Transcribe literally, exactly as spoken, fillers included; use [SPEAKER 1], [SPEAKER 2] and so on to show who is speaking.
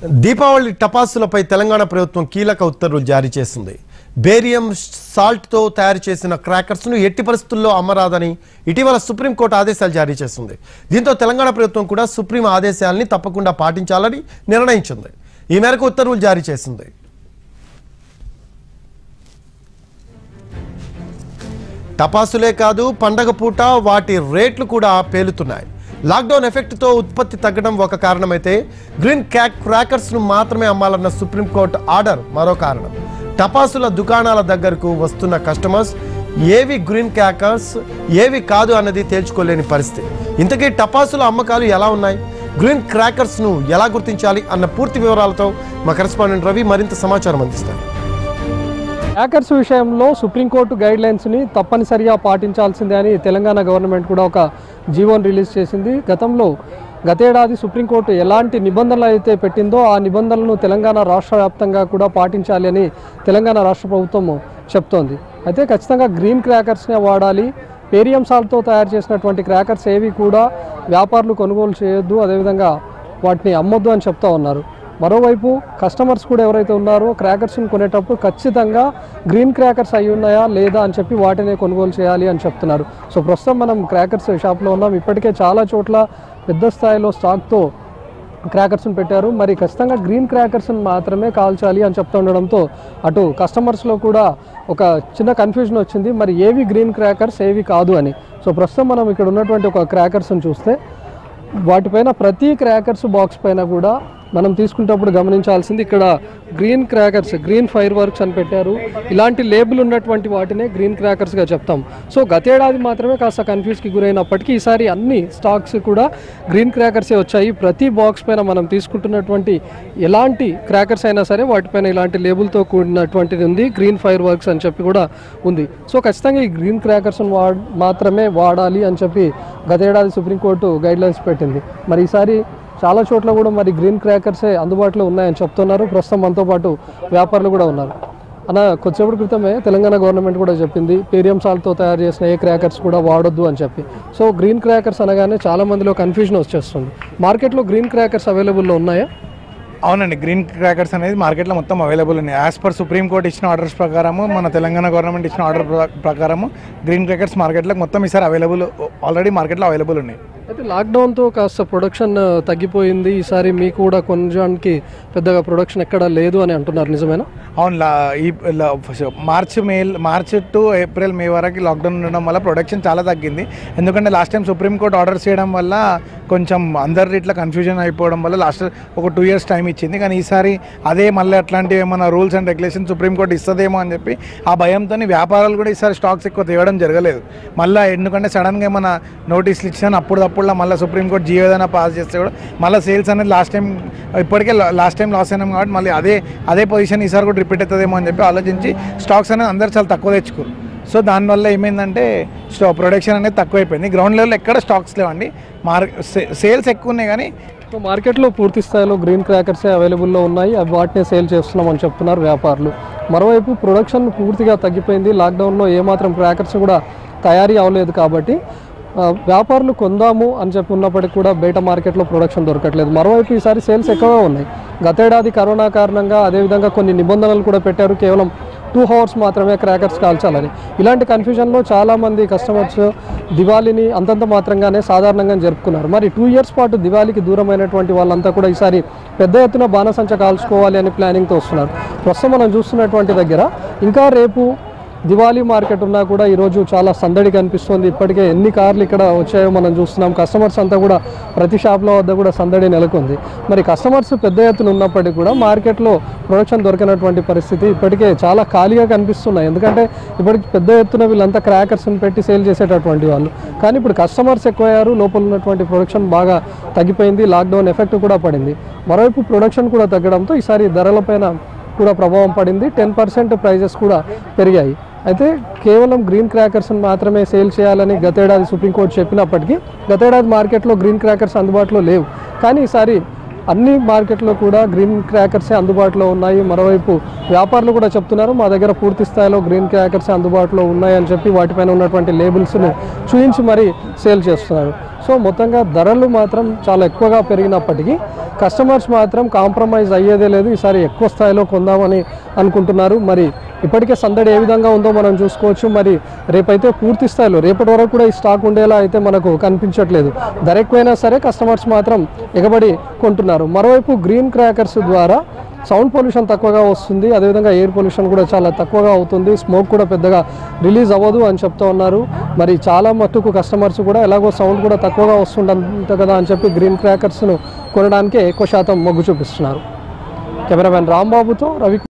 [SPEAKER 1] దీపావళి టపాసులపై తెలంగాణ ప్రభుత్వం కీలక ఉత్తర్వులు జారీ చేసింది. బేరియం సాల్ట్తో తయారు చేసిన క్రాకర్స్ను ఎట్టి పరిస్థితుల్లో అమ్మరాదని ఇటీవల సుప్రీంకోర్టు ఆదేశాలు జారీ చేసింది. దీంతో తెలంగాణ ప్రభుత్వం కూడా సుప్రీం ఆదేశాలని తప్పకుండా పాటించాలని నిర్ణయించింది. ఈ మేరకు ఉత్తర్వులు జారీ చేసింది. టపాసులే కాదు, పండగ పూట వాటి రేట్లు కూడా పేలుతున్నాయి. లాక్డౌన్ ఎఫెక్ట్తో ఉత్పత్తి తగ్గడం ఒక కారణమైతే గ్రీన్ క్యాక్ క్రాకర్స్ను మాత్రమే అమ్మాలన్న సుప్రీంకోర్టు ఆర్డర్ మరో కారణం. టపాసుల దుకాణాల దగ్గరకు వస్తున్న కస్టమర్స్ ఏవి గ్రీన్ క్రాకర్స్ ఏవి కాదు అన్నది తేల్చుకోలేని పరిస్థితి. ఇంతకీ టపాసుల అమ్మకాలు ఎలా ఉన్నాయి, గ్రీన్ క్రాకర్స్ను ఎలా గుర్తించాలి అన్న పూర్తి వివరాలతో మా కరెస్పాండెంట్ రవి మరింత సమాచారం అందిస్తారు.
[SPEAKER 2] క్రాకర్స్ విషయంలో సుప్రీంకోర్టు గైడ్ లైన్స్ని తప్పనిసరిగా పాటించాల్సిందే అని తెలంగాణ గవర్నమెంట్ కూడా ఒక జీవోని రిలీజ్ చేసింది. గతంలో గతేడాది సుప్రీంకోర్టు ఎలాంటి నిబంధనలు అయితే పెట్టిందో ఆ నిబంధనలను తెలంగాణ రాష్ట్ర వ్యాప్తంగా కూడా పాటించాలి అని తెలంగాణ రాష్ట్ర ప్రభుత్వం చెప్తోంది. అయితే ఖచ్చితంగా గ్రీన్ క్రాకర్స్నే వాడాలి, పేరియం సాల్ట్తో తయారు చేసినటువంటి క్రాకర్స్ ఏవి కూడా వ్యాపారులు కొనుగోలు చేయొద్దు, అదేవిధంగా వాటిని అమ్మొద్దు అని చెప్తా ఉన్నారు. మరోవైపు కస్టమర్స్ కూడా ఎవరైతే ఉన్నారో క్రాకర్స్ని కొనేటప్పుడు ఖచ్చితంగా గ్రీన్ క్రాకర్స్ అయి ఉన్నాయా లేదా అని చెప్పి వాటినే కొనుగోలు చేయాలి అని చెప్తున్నారు. సో ప్రస్తుతం మనం క్రాకర్స్ షాప్లో ఉన్నాం. ఇప్పటికే చాలా చోట్ల పెద్ద స్థాయిలో స్టాక్తో క్రాకర్స్ని పెట్టారు. మరి ఖచ్చితంగా గ్రీన్ క్రాకర్స్ని మాత్రమే కాల్చాలి అని చెప్తూ ఉండడంతో అటు కస్టమర్స్లో కూడా ఒక చిన్న కన్ఫ్యూజన్ వచ్చింది, మరి ఏవి గ్రీన్ క్రాకర్స్ ఏవి కాదు అని. సో ప్రస్తుతం మనం ఇక్కడ ఉన్నటువంటి ఒక క్రాకర్స్ని చూస్తే వాటిపైన ప్రతి క్రాకర్స్ బాక్స్ పైన కూడా మనం తీసుకునేటప్పుడు గమనించాల్సింది ఇక్కడ green crackers, green fireworks అని పెట్టారు. ఇలాంటి లేబుల్ ఉన్నటువంటి వాటినే గ్రీన్ క్రాకర్స్గా చెప్తాం. సో గతేడాది మాత్రమే కాస్త కన్ఫ్యూజ్కి గురైనప్పటికీ ఈసారి అన్ని స్టాక్స్ కూడా గ్రీన్ క్రాకర్సే వచ్చాయి. ప్రతి బాక్స్ పైన మనం తీసుకుంటున్నటువంటి ఎలాంటి క్రాకర్స్ అయినా సరే వాటిపైన ఇలాంటి లేబుల్తో కూడినటువంటిది ఉంది, గ్రీన్ ఫైర్ వర్క్స్ అని చెప్పి కూడా ఉంది. సో ఖచ్చితంగా ఈ గ్రీన్ క్రాకర్స్ని వాడ మాత్రమే వాడాలి అని చెప్పి గతేడాది సుప్రీంకోర్టు గైడ్లైన్స్ పెట్టింది. మరి ఈసారి చాలా చోట్ల కూడా మరి గ్రీన్ క్రాకర్సే అందుబాటులో ఉన్నాయని చెప్తున్నారు. ప్రస్తుతం మనతో పాటు వ్యాపారులు కూడా ఉన్నారు. అన్న, కొద్దిసేపటి క్రితమే తెలంగాణ గవర్నమెంట్ కూడా చెప్పింది పేరియం సాల్ట్తో తయారు చేసిన ఏ క్రాకర్స్ కూడా వాడొద్దు అని చెప్పి. సో గ్రీన్ క్రాకర్స్ అనగానే చాలా మందిలో కన్ఫ్యూజన్ వచ్చేస్తుంది. మార్కెట్లో గ్రీన్ క్రాకర్స్ అవైలబుల్లో ఉన్నాయా?
[SPEAKER 3] అవునండి, గ్రీన్ క్రాకర్స్ అనేది మార్కెట్లో మొత్తం అవైలబుల్ ఉన్నాయి. యాజ్ పర్ సుప్రీంకోర్టు ఇచ్చిన ఆర్డర్స్ ప్రకారము, మన తెలంగాణ గవర్నమెంట్ ఇచ్చిన ఆర్డర్ ప్రకారము గ్రీన్ క్రాకర్స్ మార్కెట్లో మొత్తం ఈసారి అవైలబుల్, ఆల్రెడీ మార్కెట్లో అవైలబుల్ ఉన్నాయి.
[SPEAKER 2] అయితే లాక్డౌన్తో కాస్త ప్రొడక్షన్ తగ్గిపోయింది, ఈసారి మీకు కూడా కొంచెంకి పెద్దగా ప్రొడక్షన్ ఎక్కడ లేదు అని అంటున్నారు, నిజమేనా?
[SPEAKER 3] అవును, ఈ March May March to April May వరకు లాక్డౌన్ ఉండడం వల్ల ప్రొడక్షన్ చాలా తగ్గింది. ఎందుకంటే లాస్ట్ టైం సుప్రీంకోర్టు ఆర్డర్స్ చేయడం వల్ల కొంచెం అందరి ఇట్లా కన్ఫ్యూజన్ అయిపోవడం వల్ల లాస్ట్ ఒక టూ ఇయర్స్ టైం ఇచ్చింది. కానీ ఈసారి అదే మళ్ళీ అట్లాంటివి ఏమైనా రూల్స్ అండ్ రెగ్యులేషన్ సుప్రీంకోర్టు ఇస్తుందేమో అని చెప్పి ఆ భయంతో వ్యాపారాలు కూడా ఈసారి స్టాక్స్ ఎక్కువ తేవడం జరగలేదు. మళ్ళీ ఎందుకంటే సడన్గా ఏమైనా నోటీసులు ఇచ్చాను అప్పుడు అప్పుడు మళ్ళీ సుప్రీంకోర్టు జియో ఏదైనా పాస్ చేస్తే కూడా మళ్ళీ సేల్స్ అనేది లాస్ట్ టైం ఇప్పటికే లాస్ట్ టైం లాస్ అయినాం కాబట్టి మళ్ళీ అదే అదే పొజిషన్ ఈసారి కూడా రిపీట్ అవుతుందేమో అని చెప్పి ఆలోచించి స్టాక్స్ అనేది అందరూ చాలా తక్కువ తెచ్చుకోరు. సో దానివల్ల ఏమైందంటే స్టా ప్రొడక్షన్ అనేది తక్కువైపోయింది. గ్రౌండ్ లెవెల్ ఎక్కడ స్టాక్స్ లేవండి, మార్ సేల్స్ ఎక్కువ ఉన్నాయి. కానీ
[SPEAKER 2] మార్కెట్లో పూర్తి స్థాయిలో గ్రీన్ క్రాకర్సే అవైలబుల్లో ఉన్నాయి, అవి వాటినే సేల్ చేస్తున్నామని చెప్తున్నారు వ్యాపారులు. మరోవైపు ప్రొడక్షన్ పూర్తిగా తగ్గిపోయింది. లాక్డౌన్లో ఏమాత్రం క్రాకర్స్ కూడా తయారీ అవ్వలేదు కాబట్టి వ్యాపారులు కొందాము అని చెప్పి ఉన్నప్పటికీ కూడా బయట మార్కెట్లో ప్రొడక్షన్ దొరకట్లేదు. మరోవైపు ఈసారి సేల్స్ ఎక్కువగా ఉన్నాయి. గతేడాది కరోనా కారణంగా అదేవిధంగా కొన్ని నిబంధనలు కూడా పెట్టారు, కేవలం టూ అవర్స్ మాత్రమే క్రాకర్స్ కాల్చాలని. ఇలాంటి కన్ఫ్యూజన్లో చాలామంది కస్టమర్స్ దివాళీని అంతంత మాత్రంగానే సాధారణంగా జరుపుకున్నారు. మరి టూ ఇయర్స్ పాటు దివాళీకి దూరమైనటువంటి వాళ్ళంతా కూడా ఈసారి పెద్ద ఎత్తున బాణసంచ కాల్చుకోవాలి అని ప్లానింగ్తో వస్తున్నారు. ప్రస్తుతం మనం చూస్తున్నటువంటి దగ్గర ఇంకా రేపు దివాళీ మార్కెట్ ఉన్నా కూడా ఈరోజు చాలా సందడి కనిపిస్తుంది. ఇప్పటికే ఎన్ని కార్లు ఇక్కడ వచ్చాయో మనం చూస్తున్నాం. కస్టమర్స్ అంతా కూడా ప్రతి షాప్లో వద్ద కూడా సందడి నెలకొంది. మరి కస్టమర్స్ పెద్ద ఎత్తున ఉన్నప్పటికీ కూడా మార్కెట్లో ప్రొడక్షన్ దొరికినటువంటి పరిస్థితి ఇప్పటికే చాలా ఖాళీగా కనిపిస్తున్నాయి. ఎందుకంటే ఇప్పటికి పెద్ద ఎత్తున వీళ్ళంతా క్రాకర్స్ని పెట్టి సేల్ చేసేటటువంటి వాళ్ళు. కానీ ఇప్పుడు కస్టమర్స్ ఎక్కువయ్యారు, లోపల ఉన్నటువంటి ప్రొడక్షన్ బాగా తగ్గిపోయింది, లాక్డౌన్ ఎఫెక్ట్ కూడా పడింది. మరోవైపు ప్రొడక్షన్ కూడా తగ్గడంతో ఈసారి ధరలపైన కూడా ప్రభావం పడింది. టెన్ పర్సెంట్ ప్రైజెస్ కూడా పెరిగాయి. అయితే కేవలం గ్రీన్ క్రాకర్స్ని మాత్రమే సేల్ చేయాలని గతేడాది సుప్రీంకోర్టు చెప్పినప్పటికీ గతేడాది మార్కెట్లో గ్రీన్ క్రాకర్స్ అందుబాటులో లేవు. కానీ ఈసారి అన్ని మార్కెట్లో కూడా గ్రీన్ క్రాకర్సే అందుబాటులో ఉన్నాయి. మరోవైపు వ్యాపారులు కూడా చెప్తున్నారు మా దగ్గర పూర్తి స్థాయిలో గ్రీన్ క్రాకర్సే అందుబాటులో ఉన్నాయని చెప్పి వాటిపైన ఉన్నటువంటి లేబుల్స్ను చూపించి మరీ సేల్ చేస్తున్నారు. సో మొత్తంగా ధరలు మాత్రం చాలా ఎక్కువగా పెరిగినప్పటికీ కస్టమర్స్ మాత్రం కాంప్రమైజ్ అయ్యేదే లేదు. ఈసారి ఎక్కువ స్థాయిలో కొందామని అనుకుంటున్నారు. మరి ఇప్పటికే సందడి ఏ విధంగా ఉందో మనం చూసుకోవచ్చు. మరి రేపైతే పూర్తి స్థాయిలో రేపటి వరకు కూడా ఈ స్టాక్ ఉండేలా అయితే మనకు కనిపించట్లేదు. ధర ఎక్కువైనా సరే కస్టమర్స్ మాత్రం ఎగబడి కొంటున్నారు. మరోవైపు గ్రీన్ క్రాకర్స్ ద్వారా సౌండ్ పొల్యూషన్ తక్కువగా వస్తుంది, అదేవిధంగా ఎయిర్ పొల్యూషన్ కూడా చాలా తక్కువగా అవుతుంది, స్మోక్ కూడా పెద్దగా రిలీజ్ అవ్వదు అని చెప్తూ ఉన్నారు. మరి చాలా మట్టుకు కస్టమర్స్ కూడా ఎలాగో సౌండ్ కూడా తక్కువగా వస్తుందంట కదా అని చెప్పి గ్రీన్ క్రాకర్స్ను కొనడానికే ఎక్కువ శాతం మొగ్గు చూపిస్తున్నారు. కెమెరామెన్ రాంబాబుతో రవి.